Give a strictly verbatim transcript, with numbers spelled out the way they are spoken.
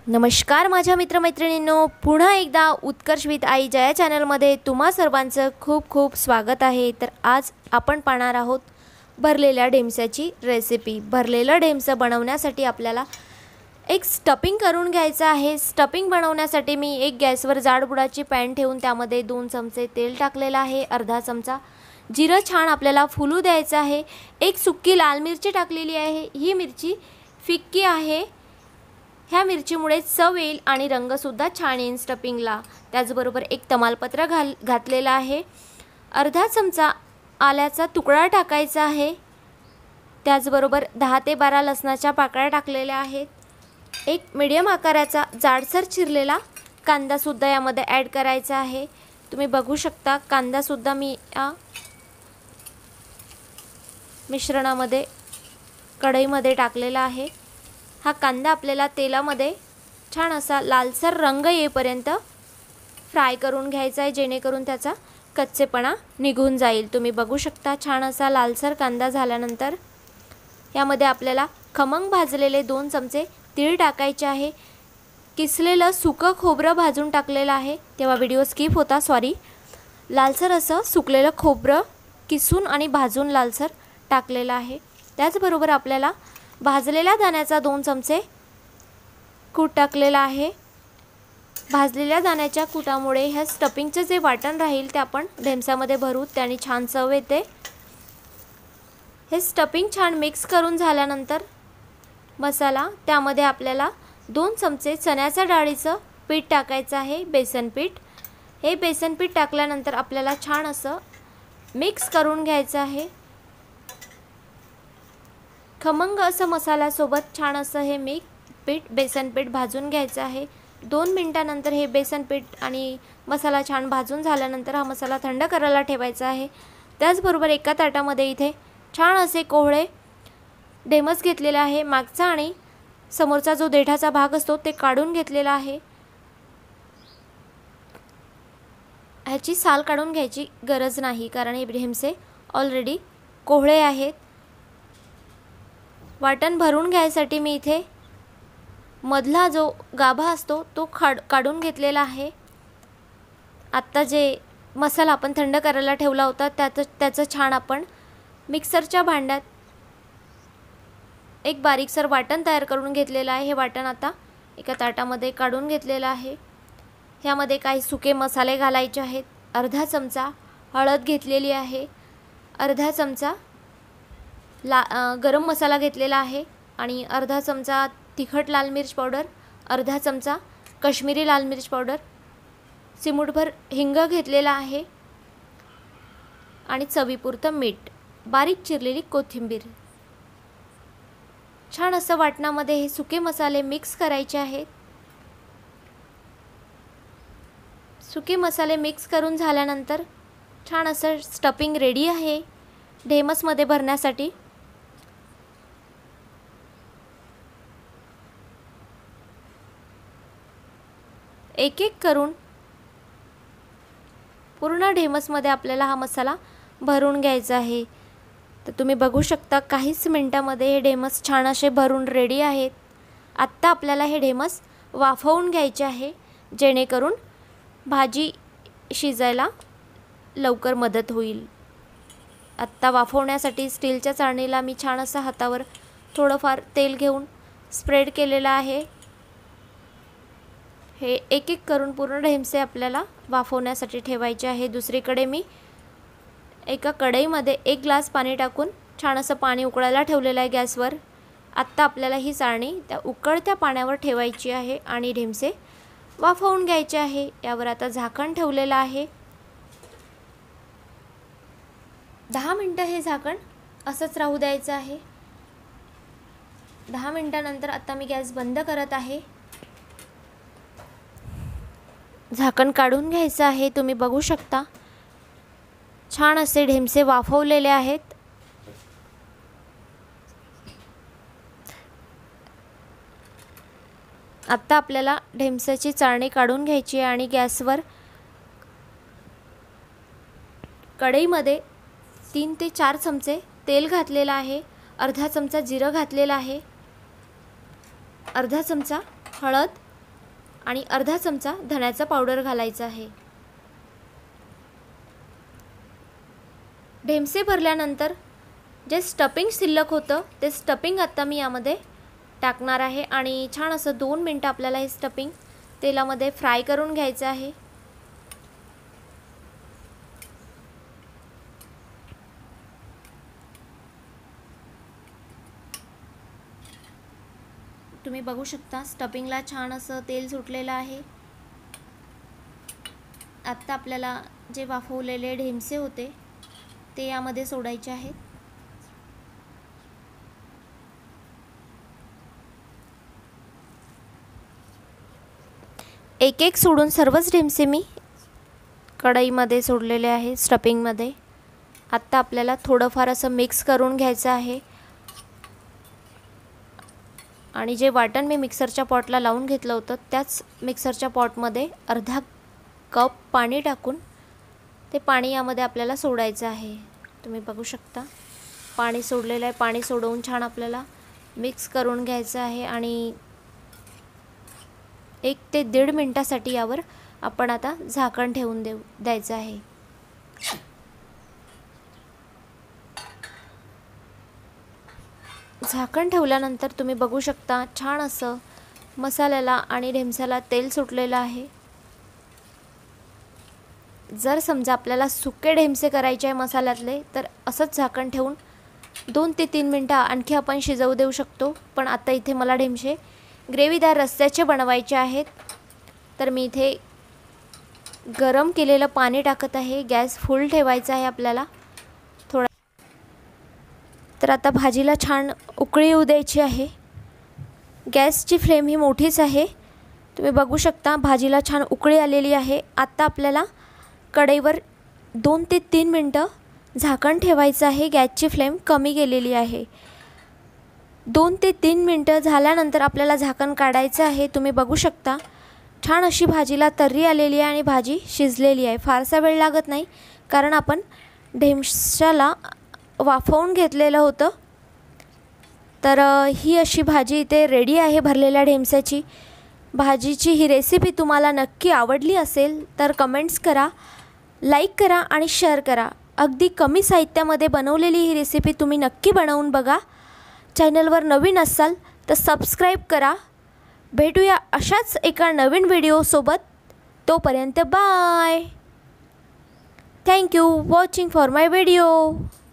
नमस्कार माझ्या मित्रमैत्रिणींनो, पुन्हा एकदा उत्कर्ष विथ आई जया चॅनलमध्ये तुम्हा सर्वांचं खूप खूप स्वागत आहे। तर आज आपण पाहणार आहोत भरलेल्या ढेमसाची रेसिपी। भरलेलं ढेमसं बनवण्यासाठी आपल्याला एक स्टफिंग करून घ्यायचं आहे। स्टफिंग बनवण्यासाठी मी एक गॅसवर जाडबुडाची पॅन ठेवून त्यामध्ये दोन चमचे तेल टाकलेलं आहे। अर्धा चमचा जिरं छान आपल्याला फुलू द्यायचं आहे। एक सुक्की लाल मिरची टाकलेली आहे। ही मिरची फिक्की आहे। ह्या मिरचीमुळे चव येईल आणि रंगसुद्धा छान येईल स्टफिंगला। त्याचबरोबर एक तमालपत्र घाल घातलेला आहे। अर्धा चमचा आल्याचा तुकडा टाकायचा आहे। त्याचबरोबर दहा ते बारा लसणाच्या पाकळ्या टाकलेल्या आहेत। एक मीडियम आकाराचा जाडसर चिरलेला कांदासुद्धा यामध्ये ॲड करायचा आहे। तुम्ही बघू शकता कांदासुद्धा मी या मिश्रणामध्ये कढईमध्ये टाकलेला आहे। हा कांदा आपल्याला तेलामध्ये छान असा लालसर रंग येईपर्यंत फ्राय करून घ्यायचा आहे, जेणेकरून त्याचा कच्चेपणा निघून जाईल। तुम्ही बघू शकता छान असा लालसर कांदा झाल्यानंतर यामध्ये आपल्याला खमंग भाजलेले दोन चमचे तीळ टाकायचे आहे। किसलेलं सुकं खोबरं भाजून टाकलेलं आहे, तेव्हा व्हिडिओ स्किप होता, सॉरी। लालसर असं सुकलेलं खोबरं किसून आणि भाजून लालसर टाकलेलं आहे। त्याचबरोबर आपल्याला भाजलेल्या दाण्याचा दोन चमचे कूट टाकलेला आहे। भाजलेल्या दाण्याच्या कूटामुळे ह्या स्टफिंगचे जे वाटण राहील ते आपण ढेमसामध्ये भरू, त्याने छान चव येते। हे स्टफिंग छान मिक्स करून झाल्यानंतर मसाला त्यामध्ये आपल्याला दोन चमचे चण्याच्या डाळीचं पीठ टाकायचं आहे, बेसन पीठ। हे बेसन पीठ टाकल्यानंतर आपल्याला छान असं मिक्स करून घ्यायचं आहे। खमंग असं मसाल्यासोबत छान असं हे मी पीठ बेसन पीठ भाजून घ्यायचं आहे। दोन मिनिटानंतर हे बेसन पीठ आणि मसाला छान भाजून झाल्यानंतर हा मसाला थंड करायला ठेवायचा आहे। त्याचबरोबर एका ताटामध्ये इथे छान असे कोहळे ढेमस घेतलेला आहे। मागचा आणि समोरचा जो देठाचा भाग असतो ते काढून घेतलेला आहे। ह्याची साल काढून घ्यायची गरज नाही, कारण हे ढेमसे ऑलरेडी कोहळे आहेत। वाटण भरून घ्यायसाठी मी इथे मधला जो गाभा असतो तो खाड काढून घेतलेला आहे। आत्ता जे मसाला आपण थंड करायला ठेवला होता त्याचं त्याचं छान आपण मिक्सरच्या भांड्यात एक बारीकसर वाटण तयार करून घेतलेलं आहे। हे वाटण आता एका ताटामध्ये काढून घेतलेलं आहे। ह्यामध्ये काही सुके मसाले घालायचे आहेत। अर्धा चमचा हळद घेतलेली आहे। अर्धा चमचा ला गरम मसाला घेतलेला आहे आणि अर्धा चमचा तिखट लाल मिर्च पावडर, अर्धा चमचा काश्मीरी लाल मिर्च पावडर, चिमूटभर हिंग घेतलेला आहे आणि चवीपुरतं मीठ, बारीक चिरलेली कोथिंबीर। छान असं वाटणामध्ये हे सुके मसाले मिक्स करायचे आहेत। सुके मसाले मिक्स करून झाल्यानंतर छान असं स्टफिंग रेडी आहे ढेमसमध्ये भरण्यासाठी। एक एक करून पूर्ण ढेमसमध्ये आपल्याला हा मसाला भरून घ्यायचा आहे। तर तुम्ही बघू शकता काहीच मिनिटामध्ये हे ढेमस छान असे भरून रेडी आहेत। आत्ता आपल्याला हे ढेमस वाफवून घ्यायचे आहे, जेणेकरून भाजी शिजायला लवकर मदत होईल। आत्ता वाफवण्यासाठी स्टीलच्या चाळणीला मी छान असं हातावर थोडंफार तेल घेऊन स्प्रेड केलेलं आहे। हे एक एक करून पूर्ण ढेमसे आपल्याला वाफवण्यासाठी ठेवायचे आहे। दुसरीकडे मी एका कढईमध्ये एक ग्लास पाणी टाकून छान असं पाणी उकळायला ठेवलेलं आहे गॅसवर। आत्ता आपल्याला ही चाळणी त्या उकळत्या पाण्यावर ठेवायची आहे आणि ढेमसे वाफवून घ्यायचे आहे। यावर आता झाकण ठेवलेलं आहे। दहा मिनटं हे झाकण असंच राहू द्यायचं आहे। दहा मिनटानंतर आता मी गॅस बंद करत आहे। झाकण काढून घ्यायचं आहे। तुम्ही बघू शकता छान असे ढेमसे वाफवलेले आहेत। आता आपल्याला ढेमसाची चाळणी काढून घ्यायची आहे आणि गॅसवर कढईमध्ये तीन ते चार चमचे तेल घातलेलं आहे। अर्धा चमचा जिरं घातलेलं आहे। अर्धा चमचा हळद आणि अर्धा चमचा धण्याचा पावडर घालायचा आहे। ढेमसे भरल्यानंतर जे स्टफिंग शिल्लक होतं ते स्टफिंग आता मी यामध्ये टाकणार आहे आणि छान असं दोन मिनटं आपल्याला हे स्टफिंग तेलामध्ये फ्राय करून घ्यायचं आहे। तुम्ही बघू शकता स्टफिंगला छान असं तेल सुटलेलं आहे। आता आपल्याला जे वाफवलेले ढेमसे होते ते यामध्ये सोडायचे आहेत। एक एक सोडून सर्वच ढेमसे मी कढईमध्ये सोडलेले आहे स्टफिंगमध्ये। आता आपल्याला थोडंफार असं मिक्स करून घ्यायचं आहे आणि जे वाटण मी मिक्सरच्या पॉटला लावून घेतलं होतं त्याच मिक्सरच्या पॉटमध्ये अर्धा कप पाणी टाकून ते पाणी यामध्ये आपल्याला सोडायचं आहे। तुम्ही बघू शकता पाणी सोडलेलं आहे। पाणी सोडवून छान आपल्याला मिक्स करून घ्यायचं आहे आणि एक ते दीड मिनिटासाठी यावर आपण आता झाकण ठेवून देऊ द्यायचं आहे। झाकण ठेवल्यानंतर तुम्ही बघू शकता छान असं मसाल्याला आणि ढेमसाला तेल सुटलेलं आहे। जर समजा आपल्याला सुके ढेमसे करायचे आहे मसाल्यातले तर असंच झाकण ठेवून दोन ते तीन मिनटं आणखी आपण शिजवू देऊ शकतो। पण आता इथे मला ढेमसे ग्रेव्हीदार रस्स्याचे बनवायचे आहेत तर मी इथे गरम केलेलं पाणी टाकत आहे। गॅस फुल ठेवायचा आहे आपल्याला थोडा। तर आता भाजीला छान उकळी येऊ द्यायची आहे। गॅसची फ्लेम ही मोठीच आहे। तुम्ही बघू शकता भाजीला छान उकळी आलेली आहे। आता आपल्याला कढईवर दोन ते तीन मिनटं झाकण ठेवायचं आहे। गॅसची फ्लेम कमी केलेली आहे। दोन ते तीन मिनटं झाल्यानंतर आपल्याला झाकण काढायचं आहे। तुम्ही बघू शकता छान अशी भाजीला तर्री आलेली आहे आणि भाजी शिजलेली आहे। फारसा वेळ लागत नाही कारण आपण ढेमशाला वाफवून घेतलेलं होतं। तर ही अशी भाजी इथे रेडी आहे भरलेल्या ढेमशाची भाजीची। ही रेसिपी तुम्हाला नक्की आवडली असेल तर कमेंट्स करा, लाईक करा आणि शेअर करा। अगदी कमी साहित्यामध्ये बनवलेली ही रेसिपी तुम्ही नक्की बनवून बघा। चॅनलवर नवीन असाल तर सबस्क्राईब करा। भेटूया अशाच एका नवीन व्हिडिओसोबत। तोपर्यंत bye. Thank you watching for my video.